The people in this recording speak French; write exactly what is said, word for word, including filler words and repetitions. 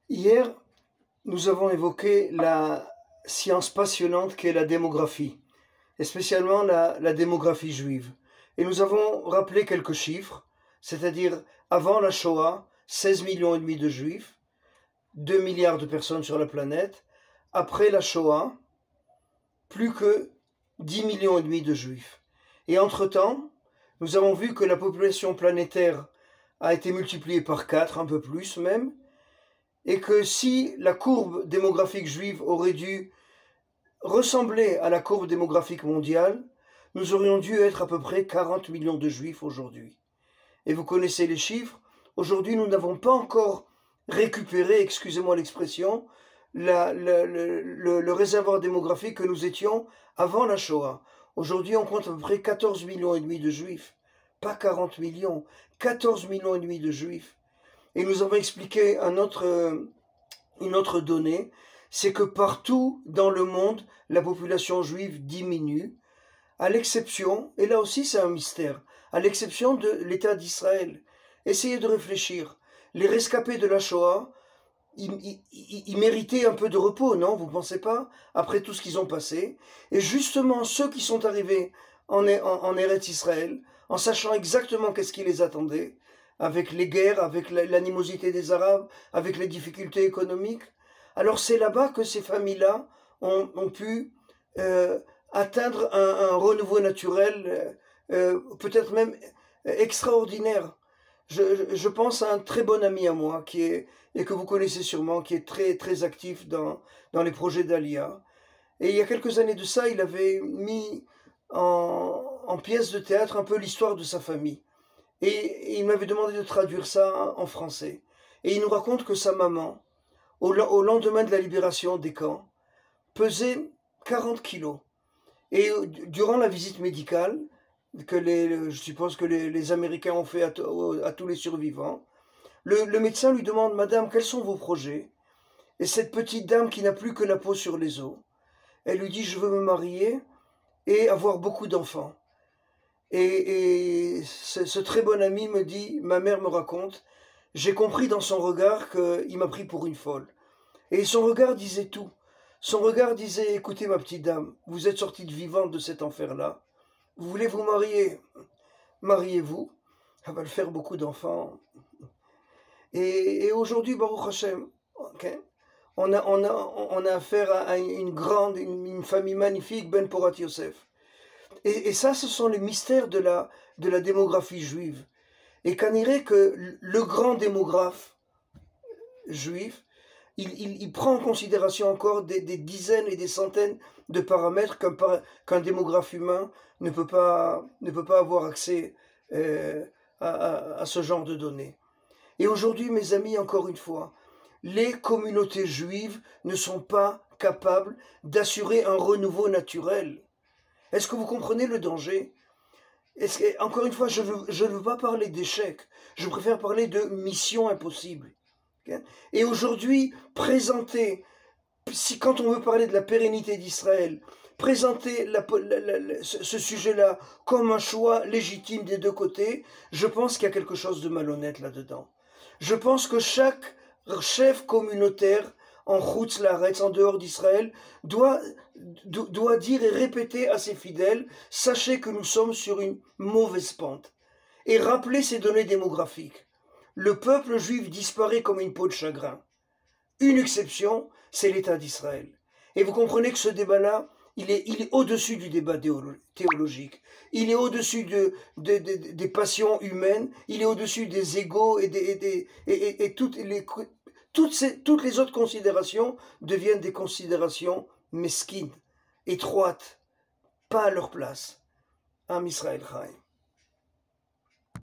Hier, nous avons évoqué la science passionnante qu'est la démographie, et spécialement la, la démographie juive. Et nous avons rappelé quelques chiffres, c'est-à-dire avant la Shoah, seize millions et demi de juifs, deux milliards de personnes sur la planète. Après la Shoah, plus que dix millions et demi de juifs. Et entre-temps, nous avons vu que la population planétaire a été multipliée par quatre, un peu plus même, et que si la courbe démographique juive aurait dû ressembler à la courbe démographique mondiale, nous aurions dû être à peu près quarante millions de juifs aujourd'hui. Et vous connaissez les chiffres, aujourd'hui nous n'avons pas encore récupéré, excusez-moi l'expression, la, la, le, le, le réservoir démographique que nous étions avant la Shoah. Aujourd'hui on compte à peu près quatorze millions et demi de juifs, pas quarante millions, quatorze millions et demi de juifs. Et nous avons expliqué un autre, une autre donnée, c'est que partout dans le monde, la population juive diminue, à l'exception, et là aussi c'est un mystère, à l'exception de l'État d'Israël. Essayez de réfléchir. Les rescapés de la Shoah, ils, ils, ils méritaient un peu de repos, non? Vous ne pensez pas? Après tout ce qu'ils ont passé. Et justement, ceux qui sont arrivés en, en, en Eretz Israël, en sachant exactement qu'est-ce qui les attendait, avec les guerres, avec l'animosité des Arabes, avec les difficultés économiques. Alors c'est là-bas que ces familles-là ont, ont pu euh, atteindre un, un renouveau naturel, euh, peut-être même extraordinaire. Je, je pense à un très bon ami à moi, qui est, et que vous connaissez sûrement, qui est très, très actif dans, dans les projets d'Alia. Et il y a quelques années de ça, il avait mis en, en pièce de théâtre un peu l'histoire de sa famille. Et il m'avait demandé de traduire ça en français. Et il nous raconte que sa maman, au, au lendemain de la libération des camps, pesait quarante kilos. Et durant la visite médicale, que les, je suppose que les, les Américains ont fait à, à tous les survivants, le, le médecin lui demande « Madame, quels sont vos projets ?» Et cette petite dame qui n'a plus que la peau sur les os, elle lui dit « Je veux me marier et avoir beaucoup d'enfants. » Et, et ce, ce très bon ami me dit, ma mère me raconte, j'ai compris dans son regard qu'il m'a pris pour une folle. Et son regard disait tout. Son regard disait, écoutez ma petite dame, vous êtes sortie de vivante de cet enfer-là. Vous voulez vous marier? Mariez-vous. Elle va le faire beaucoup d'enfants. Et, et aujourd'hui, Baruch Hashem, okay, on, a, on, a, on a affaire à une grande, une, une famille magnifique, Ben Porat Yosef. Et, et ça, ce sont les mystères de la, de la démographie juive. Et qu'on dirait que le grand démographe juif, il, il, il prend en considération encore des, des dizaines et des centaines de paramètres qu'un qu'un démographe humain ne peut pas, ne peut pas avoir accès euh, à, à, à ce genre de données. Et aujourd'hui, mes amis, encore une fois, les communautés juives ne sont pas capables d'assurer un renouveau naturel. Est-ce que vous comprenez le danger? Est-ce que, encore une fois, je veux, je ne veux pas parler d'échec. Je préfère parler de mission impossible. Okay? Et aujourd'hui, présenter, si, quand on veut parler de la pérennité d'Israël, présenter la, la, la, ce, ce sujet-là comme un choix légitime des deux côtés, je pense qu'il y a quelque chose de malhonnête là-dedans. Je pense que chaque chef communautaire en Chutz Laaretz, en dehors d'Israël, doit, doit dire et répéter à ses fidèles, sachez que nous sommes sur une mauvaise pente. Et rappeler ces données démographiques. Le peuple juif disparaît comme une peau de chagrin. Une exception, c'est l'État d'Israël. Et vous comprenez que ce débat-là, il est, il est au-dessus du débat théologique. Il est au-dessus de, de, de, des passions humaines. Il est au-dessus des égos et, des, et, des, et, et, et toutes les... Toutes, ces, toutes les autres considérations deviennent des considérations mesquines, étroites, pas à leur place. Am Israël Chaim.